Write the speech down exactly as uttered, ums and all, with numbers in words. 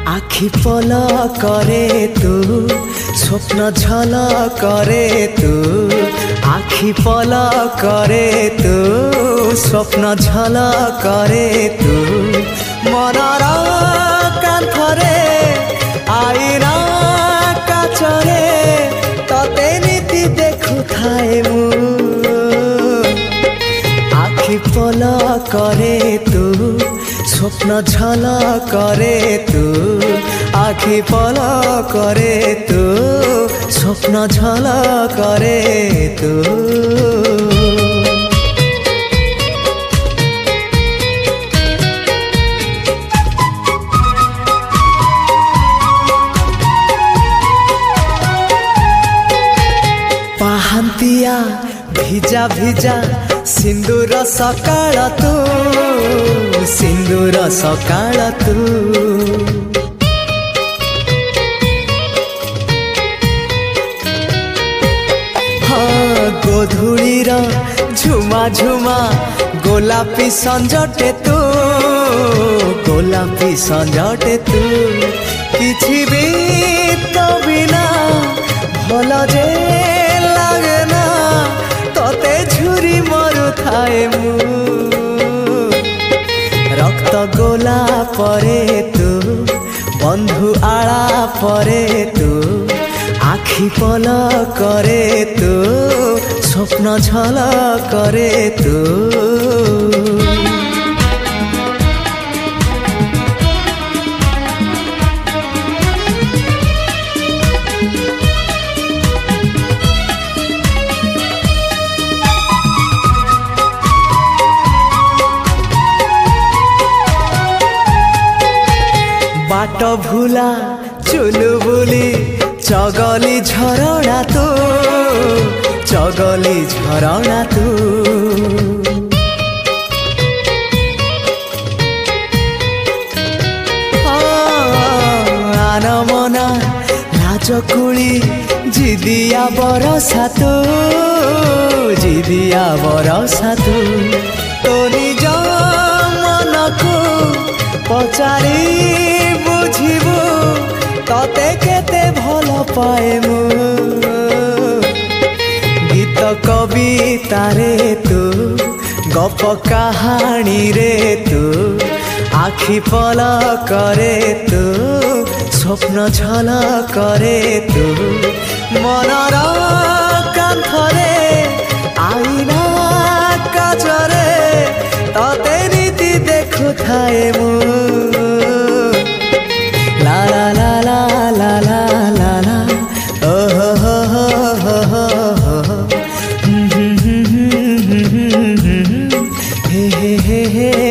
आखि पल करे तू स्वप्न झल करे तू आखि पल करे तू स्वप्न झल करे तू मनर कांथरे आईना काचरे तते नीति देखु थाए मु आखि पल करे तू स्वप्न झल करे तू आखि पल करे तू स्वप्न झल करे तू पाहांतिया भिजा भिजा सिंदूर सकाळ तू सिंदूर सकाळ तू हाँ गोधूलीर झुमा झुमा गोलापी संजटे तू गोलापी संजटे तू किछि भी तो बिना भल जे लागे ना तते झुरी मरु थाए मु रक्त गोला परे तू बंधु आला परे तू आखि पल करे तू स्वप्न झल करे तू बाट भूला चुलु बुली चगली झरणा तू चगली झरणा तू आन मना लाजकुली जिदिया बरसा तू जिदिया बरसा तू तो निज मनकू पचारी बुझिबू तते केते भल पाए मु गीत कविता रे तू गप कहानी रे तू आखि पल करे तू स्वप्न झल करे तू मनर कांथरे आईना काचरे तते नीति देखु थाए मु ला ला ला ला ला ला ला ला ओ हो हो हो हो हो हे हे हे हे